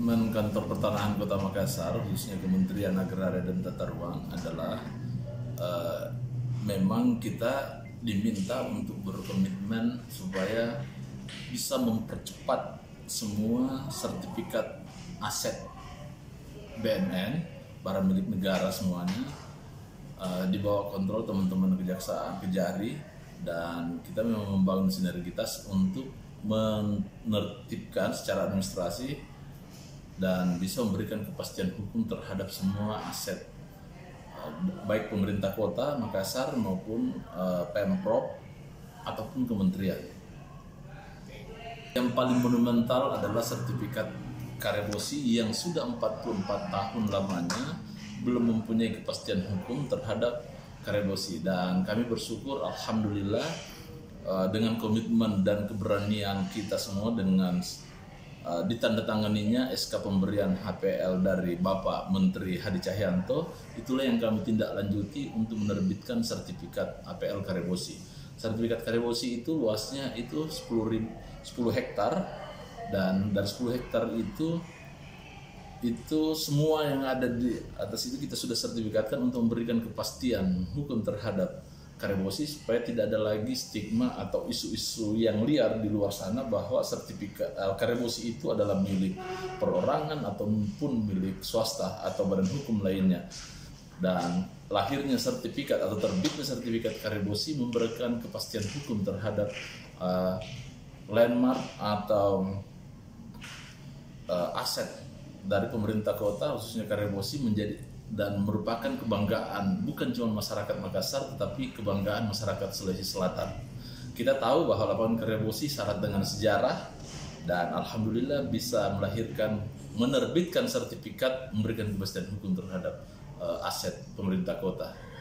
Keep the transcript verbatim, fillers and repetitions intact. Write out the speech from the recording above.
komitmen Kantor Pertanahan Kota Makassar, khususnya Kementerian Agraria dan Tata Ruang adalah uh, memang kita diminta untuk berkomitmen supaya bisa mempercepat semua sertifikat aset B N N, barang milik negara semuanya, uh, di bawah kontrol teman-teman Kejaksaan, Kejari, dan kita memang membangun sinergitas untuk menertibkan secara administrasi dan bisa memberikan kepastian hukum terhadap semua aset baik pemerintah kota Makassar maupun uh, Pemprov ataupun kementerian. Yang paling monumental adalah sertifikat Karebosi yang sudah empat puluh empat tahun lamanya belum mempunyai kepastian hukum terhadap Karebosi, dan kami bersyukur alhamdulillah uh, dengan komitmen dan keberanian kita semua dengan Uh, ditandatanganinya S K pemberian H P L dari Bapak Menteri Hadi Cahyanto, itulah yang kami tindak lanjuti untuk menerbitkan sertifikat A P L Karebosi. Sertifikat Karebosi itu luasnya itu sepuluh hektar, dan dari sepuluh hektar itu itu semua yang ada di atas itu kita sudah sertifikatkan untuk memberikan kepastian hukum terhadap Karebosi supaya tidak ada lagi stigma atau isu-isu yang liar di luar sana bahwa sertifikat uh, Karebosi itu adalah milik perorangan ataupun milik swasta atau badan hukum lainnya. Dan lahirnya sertifikat atau terbitnya sertifikat Karebosi memberikan kepastian hukum terhadap uh, landmark atau uh, aset dari pemerintah kota khususnya Karebosi menjadi dan merupakan kebanggaan bukan cuma masyarakat Makassar tetapi kebanggaan masyarakat Sulawesi Selatan. Kita tahu bahwa lapangan Karebosi syarat dengan sejarah dan alhamdulillah bisa melahirkan menerbitkan sertifikat memberikan kepastian hukum terhadap uh, aset pemerintah kota.